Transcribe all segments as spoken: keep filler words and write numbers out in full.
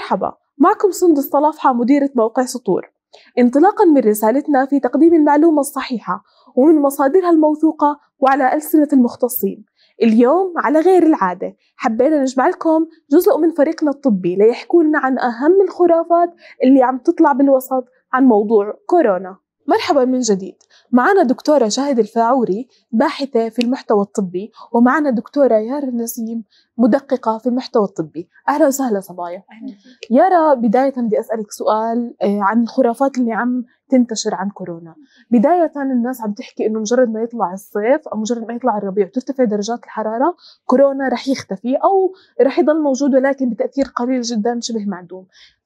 مرحبا، معكم سندس طلافحة مديرة موقع سطور. انطلاقا من رسالتنا في تقديم المعلومة الصحيحة ومن مصادرها الموثوقة وعلى ألسنة المختصين، اليوم على غير العادة حبينا نجمع لكم جزء من فريقنا الطبي ليحكوا لنا عن أهم الخرافات اللي عم تطلع بالوسط عن موضوع كورونا. مرحبا من جديد، معنا دكتورة شاهد الفاعوري باحثة في المحتوى الطبي، ومعنا دكتورة يارا النسيم مدققة في المحتوى الطبي. أهلا وسهلا صبايا. يارا، بداية بدي أسألك سؤال عن الخرافات اللي عم تنتشر عن كورونا. بداية الناس عم تحكي إنه مجرد ما يطلع الصيف أو مجرد ما يطلع الربيع وترتفع درجات الحرارة كورونا رح يختفي أو رح يضل موجود ولكن بتأثير قليل جدا شبه معدوم.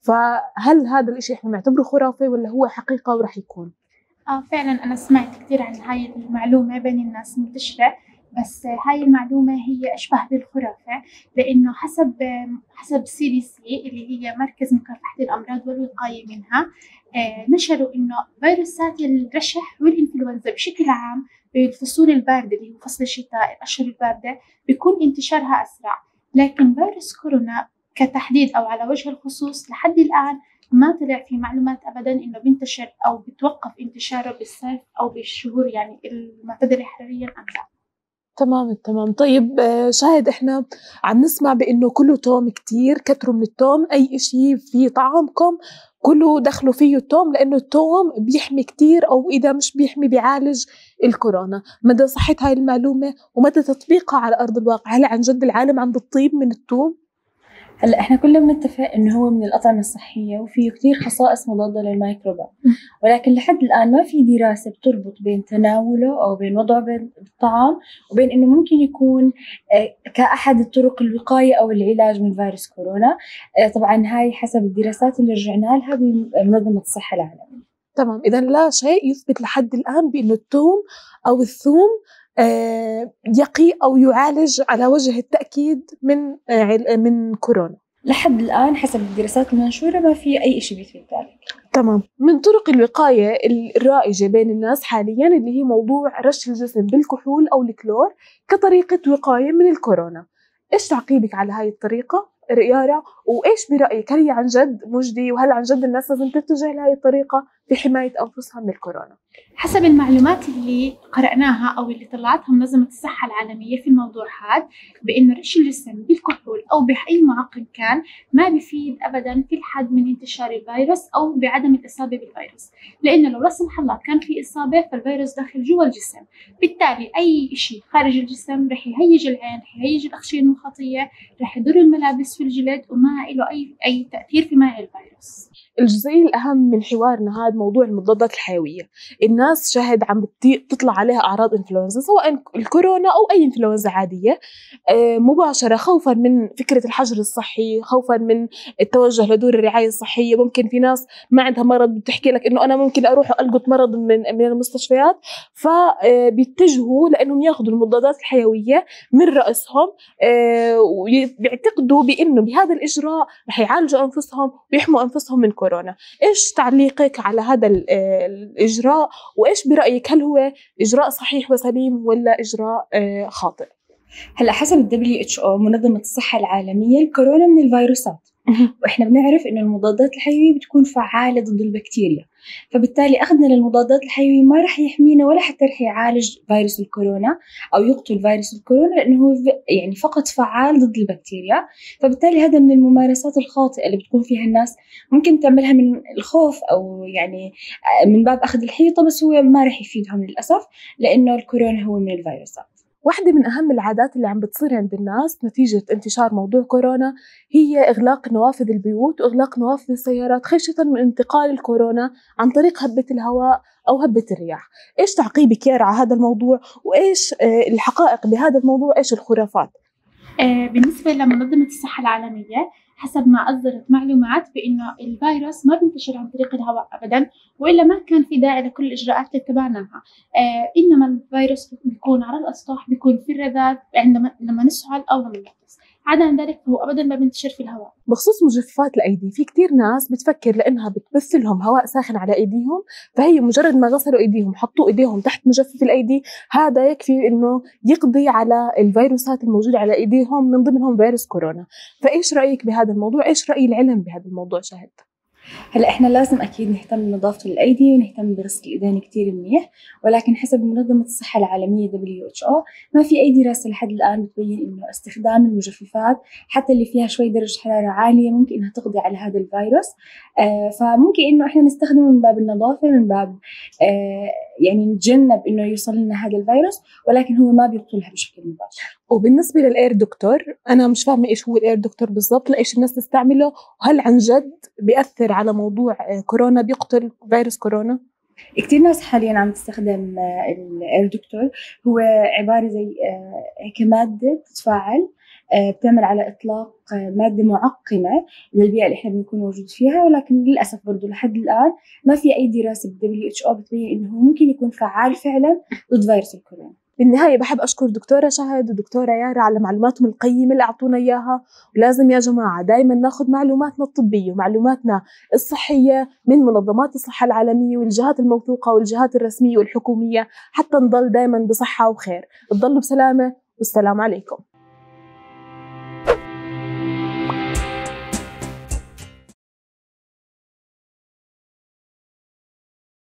فهل هذا الإشي إحنا نعتبره خرافة ولا هو حقيقة ورح يكون؟ آه فعلا أنا سمعت كثير عن هاي المعلومة بين الناس منتشرة، بس هاي المعلومة هي أشبه بالخرافة، لأنه حسب حسب سي دي سي اللي هي مركز مكافحة الأمراض والوقاية منها، آه نشروا إنه فيروسات الرشح والإنفلونزا بشكل عام بالفصول الباردة اللي هو فصل الشتاء الأشهر الباردة بيكون انتشارها أسرع، لكن فيروس كورونا كتحديد أو على وجه الخصوص لحد الآن ما طلع في معلومات أبداً إنه بينتشر أو بتوقف انتشاره بالصيف أو بالشهور يعني المعتدلة حرارياً أم لا. تمام تمام. طيب شاهد، إحنا عم نسمع بإنه كله توم كتير، كتروا من التوم، أي إشي في طعامكم كله دخلوا فيه التوم لأنه التوم بيحمي كتير، أو إذا مش بيحمي بيعالج الكورونا. مدى صحة هاي المعلومة ومدى تطبيقها على أرض الواقع؟ هل عن جد العالم عم بتطيب من التوم؟ هلا احنا كلنا بنتفق انه هو من الاطعمه الصحيه وفيه كثير خصائص مضاده للميكروبات، ولكن لحد الان ما في دراسه بتربط بين تناوله او بين وضعه بالطعام وبين انه ممكن يكون كاحد الطرق الوقايه او العلاج من فيروس كورونا. طبعا هاي حسب الدراسات اللي رجعنا لها بمنظمه الصحه العالميه. تمام، اذا لا شيء يثبت لحد الان بانه الثوم او الثوم يقي أو يعالج على وجه التأكيد من من كورونا. لحد الآن حسب الدراسات المنشورة ما في أي شيء بيثبت ذلك. تمام. من طرق الوقاية الرائجة بين الناس حالياً اللي هي موضوع رش الجسم بالكحول أو الكلور كطريقة وقاية من الكورونا. إيش تعقيبك على هاي الطريقة يارا؟ وإيش برأيك، هل هي عن جد مجدي وهل عن جد الناس لازم تتجه لهاي الطريقة في حماية أنفسها من الكورونا؟ حسب المعلومات اللي قرأناها أو اللي طلعتها منظمة الصحة العالمية في الموضوع هذا، بأنه رش الجسم بالكحول أو بأي معقم كان ما بيفيد أبداً في الحد من انتشار الفيروس أو بعدم الإصابة بالفيروس، لأنه لو لا سمح الله كان في إصابة فالفيروس داخل جوا الجسم، بالتالي أي شيء خارج الجسم رح يهيج العين، رح يهيج الأغشية المخاطية، رح يضر الملابس في الجلد وما له أي أي تأثير في منع الفيروس. الجزئية الأهم من حوارنا هذا موضوع المضادات الحيوية. الناس شاهد عم تطلع عليها أعراض إنفلونزا سواء الكورونا أو أي إنفلونزا عادية مباشرة، خوفاً من فكرة الحجر الصحي، خوفاً من التوجه لدور الرعاية الصحية. ممكن في ناس ما عندها مرض بتحكي لك إنه أنا ممكن أروح ألقط مرض من من المستشفيات، فبيتجهوا لأنهم يأخذوا المضادات الحيوية من رأسهم، وبيعتقدوا بأنه بهذا الإجراء رح يعالجوا أنفسهم ويحموا أنفسهم من كورونا. إيش تعليقك على هذا الإجراء؟ وإيش برأيك، هل هو إجراء صحيح وسليم ولا إجراء خاطئ؟ هلا حسب ال دبليو إتش أو منظمة الصحة العالمية الكورونا من الفيروسات، وإحنا بنعرف إنه المضادات الحيوية بتكون فعالة ضد البكتيريا، فبالتالي أخذنا للمضادات الحيوية ما رح يحمينا ولا حتى رح يعالج فيروس الكورونا أو يقتل فيروس الكورونا، لأنه هو يعني فقط فعال ضد البكتيريا. فبالتالي هذا من الممارسات الخاطئة اللي بتكون فيها الناس ممكن تعملها من الخوف أو يعني من باب أخذ الحيطة، بس هو ما رح يفيدهم للأسف لأنه الكورونا هو من الفيروسات. واحدة من أهم العادات اللي عم بتصير عند الناس نتيجة انتشار موضوع كورونا هي إغلاق نوافذ البيوت وإغلاق نوافذ السيارات خشية من انتقال الكورونا عن طريق هبة الهواء أو هبة الرياح. إيش تعقيبك يارا على هذا الموضوع؟ وإيش الحقائق بهذا الموضوع؟ إيش الخرافات؟ آه بالنسبة لمنظمة الصحة العالمية حسب ما أصدرت معلومات بأنه الفيروس ما بينتشر عن طريق الهواء أبداً، وإلا ما كان في داعي لكل الإجراءات اللي اتبعناها. آه إنما الفيروس بيكون على الأسطح، بيكون في الرذاذ عندما لما نسعل أو لما نغطس. عدا عن ذلك فهو أبدا ما بينتشر في الهواء. بخصوص مجففات الأيدي، في كتير ناس بتفكر لأنها بتبث لهم هواء ساخن على أيديهم، فهي مجرد ما غسلوا أيديهم حطوا أيديهم تحت مجفف الأيدي هذا يكفي إنه يقضي على الفيروسات الموجودة على أيديهم، من ضمنهم فيروس كورونا. فإيش رأيك بهذا الموضوع؟ إيش رأي العلم بهذا الموضوع شاهد؟ هلا احنا لازم اكيد نهتم بنظافه الايدي ونهتم بغسل الايدين كتير منيح، ولكن حسب منظمه الصحه العالميه دبليو اتش او ما في اي دراسه لحد الان بتبين انه استخدام المجففات حتى اللي فيها شوي درجه حراره عاليه ممكن انها تقضي على هذا الفيروس. آه فممكن انه احنا نستخدمه من باب النظافه، من باب آه يعني نتجنب انه يوصل لنا هذا الفيروس، ولكن هو ما بيقتلها بشكل مباشر. وبالنسبه للاير دكتور، انا مش فاهمه ايش هو الاير دكتور بالضبط، لايش الناس تستعمله، وهل عن جد بيأثر على موضوع كورونا، بيقتل فيروس كورونا؟ كتير ناس حاليا عم تستخدم الاير دكتور. هو عباره زي هيك ماده بتتفاعل بتعمل على اطلاق ماده معقمه للبيئه اللي احنا بنكون موجود فيها، ولكن للاسف برضه لحد الان ما في اي دراسه بالدبليو اتش او بتبين انه ممكن يكون فعال فعلا ضد فيروس الكورونا. بالنهاية بحب أشكر دكتورة شهد ودكتورة يارا على معلوماتهم القيمة اللي أعطونا إياها. ولازم يا جماعة دايما ناخد معلوماتنا الطبية ومعلوماتنا الصحية من منظمات الصحة العالمية والجهات الموثوقة والجهات الرسمية والحكومية، حتى نضل دايما بصحة وخير. تضلوا بسلامة والسلام عليكم.